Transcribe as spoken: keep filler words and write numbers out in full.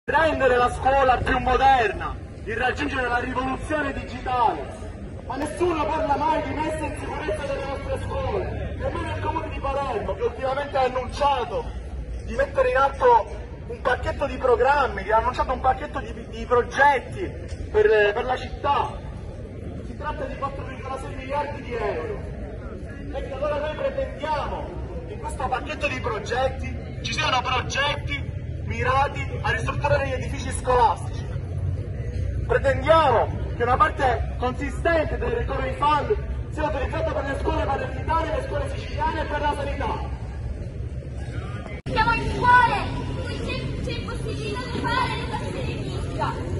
rendere la scuola più moderna, di raggiungere la rivoluzione digitale. Ma nessuno parla mai di messa in sicurezza delle nostre scuole, nemmeno il Comune di Palermo, che ultimamente ha annunciato di mettere in atto un pacchetto di programmi, ha annunciato un pacchetto di, di progetti per, per la città. Si tratta di quattro virgola sei miliardi di euro. E allora noi pretendiamo che in questo pacchetto di progetti ci siano progetti mirati a ristrutturare gli edifici scolastici. Pretendiamo che una parte consistente del recovery fund sia utilizzata per le scuole palermitane, le scuole siciliane e per la sanità. Siamo in scuole, qui c'è possibilità di fare l'educazione fisica.